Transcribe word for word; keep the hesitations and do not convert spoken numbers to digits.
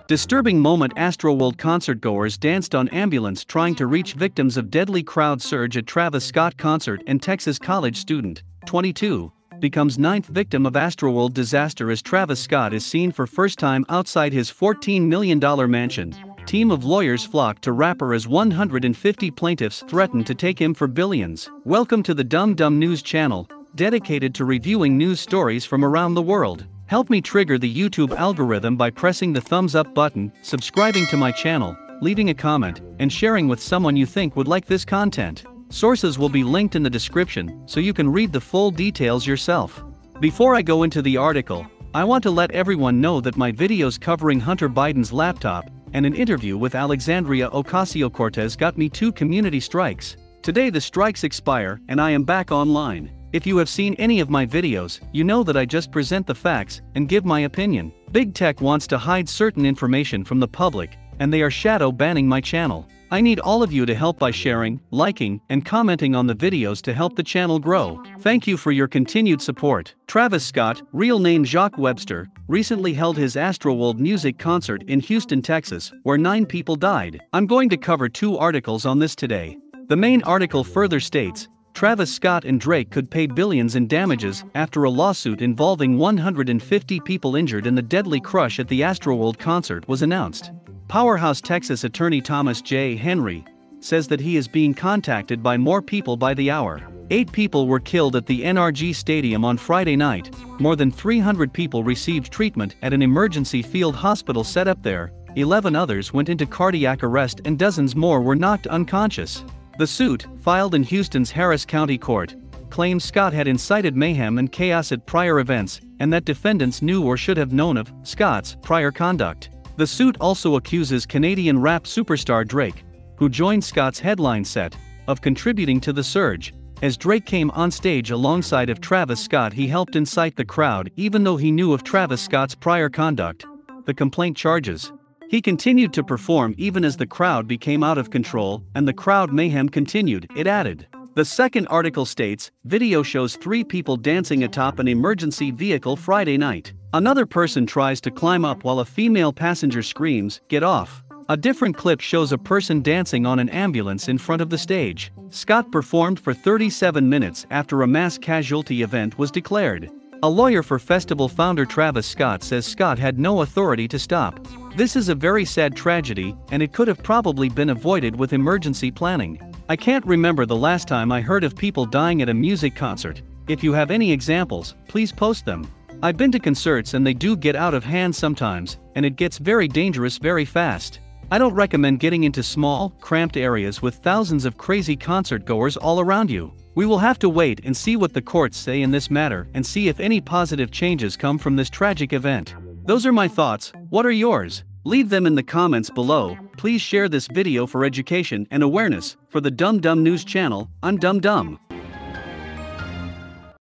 Disturbing moment: Astroworld concert goers danced on ambulance trying to reach victims of deadly crowd surge at Travis Scott concert, and Texas college student, twenty-two, becomes ninth victim of Astroworld disaster as Travis Scott is seen for first time outside his fourteen million dollar mansion. Team of lawyers flock to rapper as one hundred fifty plaintiffs threaten to take him for billions. Welcome to the Dum Dum News Channel, dedicated to reviewing news stories from around the world. Help me trigger the YouTube algorithm by pressing the thumbs up button, subscribing to my channel, leaving a comment, and sharing with someone you think would like this content. Sources will be linked in the description, so you can read the full details yourself. Before I go into the article, I want to let everyone know that my videos covering Hunter Biden's laptop and an interview with Alexandria Ocasio-Cortez got me two community strikes. Today the strikes expire and I am back online. If you have seen any of my videos, you know that I just present the facts and give my opinion. Big Tech wants to hide certain information from the public, and they are shadow banning my channel. I need all of you to help by sharing, liking, and commenting on the videos to help the channel grow. Thank you for your continued support. Travis Scott, real name Jacques Webster, recently held his Astroworld music concert in Houston, Texas, where nine people died. I'm going to cover two articles on this today. The main article further states, Travis Scott and Drake could pay billions in damages after a lawsuit involving one hundred fifty people injured in the deadly crush at the Astroworld concert was announced. Powerhouse Texas attorney Thomas J. Henry says that he is being contacted by more people by the hour. Eight people were killed at the N R G Stadium on Friday night. More than three hundred people received treatment at an emergency field hospital set up there. eleven others went into cardiac arrest and dozens more were knocked unconscious. The suit, filed in Houston's Harris County Court, claims Scott had incited mayhem and chaos at prior events, and that defendants knew or should have known of Scott's prior conduct. The suit also accuses Canadian rap superstar Drake, who joined Scott's headline set, of contributing to the surge. As Drake came on stage alongside of Travis Scott, he helped incite the crowd even though he knew of Travis Scott's prior conduct, the complaint charges. He continued to perform even as the crowd became out of control, and the crowd mayhem continued, it added. The second article states, video shows three people dancing atop an emergency vehicle Friday night. Another person tries to climb up while a female passenger screams, "Get off." A different clip shows a person dancing on an ambulance in front of the stage. Scott performed for thirty-seven minutes after a mass casualty event was declared. A lawyer for festival founder Travis Scott says Scott had no authority to stop. This is a very sad tragedy, and it could have probably been avoided with emergency planning. I can't remember the last time I heard of people dying at a music concert. If you have any examples, please post them. I've been to concerts and they do get out of hand sometimes, and it gets very dangerous very fast. I don't recommend getting into small, cramped areas with thousands of crazy concert goers all around you. We will have to wait and see what the courts say in this matter and see if any positive changes come from this tragic event. Those are my thoughts. What are yours? Leave them in the comments below. Please share this video for education and awareness. For the Dum Dum News Channel, I'm Dum Dum.